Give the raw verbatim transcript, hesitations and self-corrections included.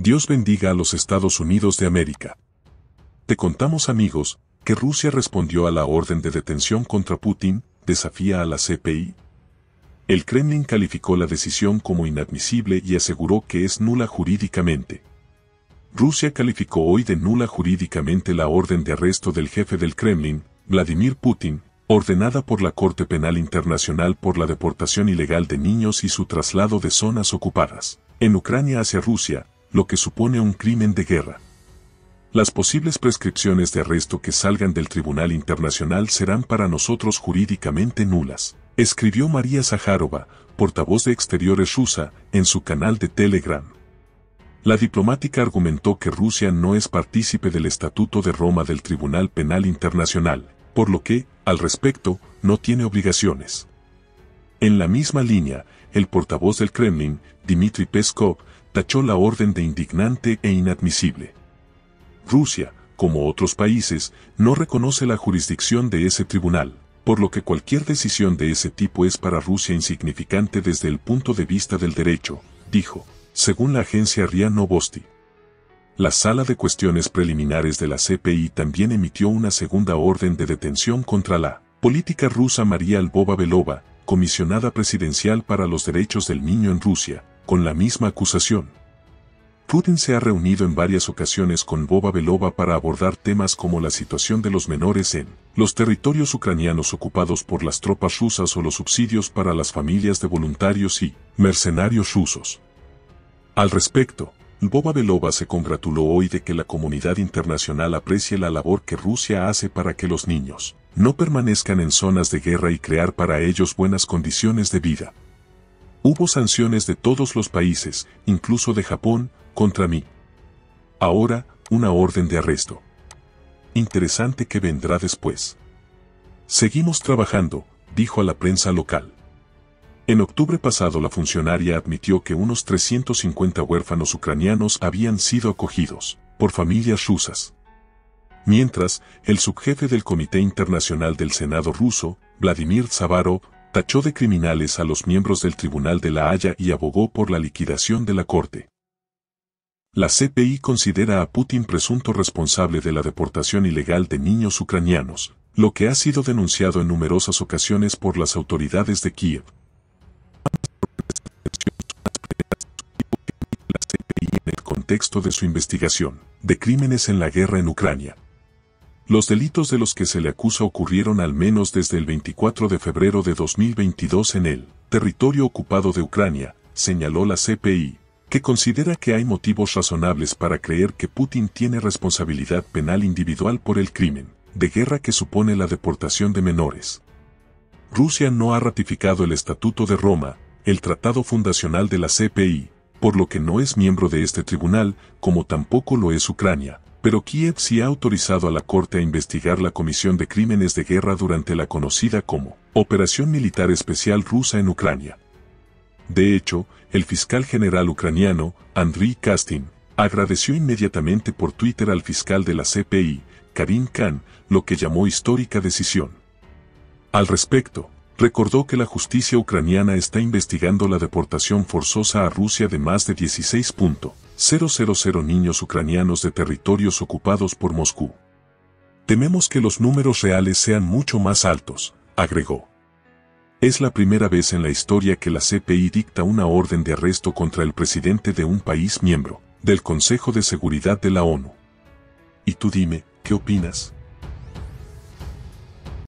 Dios bendiga a los Estados Unidos de América. Te contamos, amigos, que Rusia respondió a la orden de detención contra Putin, desafía a la C P I. El Kremlin calificó la decisión como inadmisible y aseguró que es nula jurídicamente. Rusia calificó hoy de nula jurídicamente la orden de arresto del jefe del Kremlin, Vladimir Putin, ordenada por la Corte Penal Internacional por la deportación ilegal de niños y su traslado de zonas ocupadas en Ucrania hacia Rusia, lo que supone un crimen de guerra. Las posibles prescripciones de arresto que salgan del Tribunal Internacional serán para nosotros jurídicamente nulas, escribió María Zaharova, portavoz de Exteriores rusa, en su canal de Telegram. La diplomática argumentó que Rusia no es partícipe del Estatuto de Roma del Tribunal Penal Internacional, por lo que, al respecto, no tiene obligaciones. En la misma línea, el portavoz del Kremlin, Dmitry Peskov, tachó la orden de indignante e inadmisible. Rusia, como otros países, no reconoce la jurisdicción de ese tribunal, por lo que cualquier decisión de ese tipo es para Rusia insignificante desde el punto de vista del derecho, dijo, según la agencia R I A Novosti. La Sala de Cuestiones Preliminares de la C P I también emitió una segunda orden de detención contra la política rusa María Lvova-Belova, comisionada presidencial para los derechos del niño en Rusia, con la misma acusación. Putin se ha reunido en varias ocasiones con Lvova-Belova para abordar temas como la situación de los menores en los territorios ucranianos ocupados por las tropas rusas o los subsidios para las familias de voluntarios y mercenarios rusos. Al respecto, Lvova-Belova se congratuló hoy de que la comunidad internacional aprecie la labor que Rusia hace para que los niños no permanezcan en zonas de guerra y crear para ellos buenas condiciones de vida. Hubo sanciones de todos los países, incluso de Japón, contra mí. Ahora, una orden de arresto. Interesante qué vendrá después. Seguimos trabajando, dijo a la prensa local. En octubre pasado la funcionaria admitió que unos trescientos cincuenta huérfanos ucranianos habían sido acogidos por familias rusas. Mientras, el subjefe del Comité Internacional del Senado ruso, Vladimir Zavarov, tachó de criminales a los miembros del Tribunal de la Haya y abogó por la liquidación de la Corte. La C P I considera a Putin presunto responsable de la deportación ilegal de niños ucranianos, lo que ha sido denunciado en numerosas ocasiones por las autoridades de Kiev. La C P I en el contexto de su investigación de crímenes en la guerra en Ucrania. Los delitos de los que se le acusa ocurrieron al menos desde el veinticuatro de febrero de dos mil veintidós en el territorio ocupado de Ucrania, señaló la C P I, que considera que hay motivos razonables para creer que Putin tiene responsabilidad penal individual por el crimen de guerra que supone la deportación de menores. Rusia no ha ratificado el Estatuto de Roma, el tratado fundacional de la C P I, por lo que no es miembro de este tribunal, como tampoco lo es Ucrania. Pero Kiev sí ha autorizado a la Corte a investigar la comisión de crímenes de guerra durante la conocida como Operación Militar Especial Rusa en Ucrania. De hecho, el fiscal general ucraniano, Andriy Kastin, agradeció inmediatamente por Twitter al fiscal de la C P I, Karim Khan, lo que llamó histórica decisión. Al respecto, recordó que la justicia ucraniana está investigando la deportación forzosa a Rusia de más de dieciséis mil niños ucranianos de territorios ocupados por Moscú. Tememos que los números reales sean mucho más altos, agregó. Es la primera vez en la historia que la C P I dicta una orden de arresto contra el presidente de un país miembro del Consejo de Seguridad de la ONU. Y tú dime, ¿qué opinas?